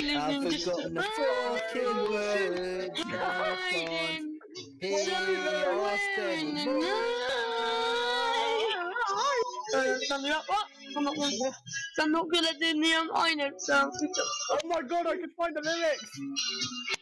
I've forgotten the fucking words. I can't hear us anymore. I'm not gonna do the I notes. Oh my god, I can find the lyrics!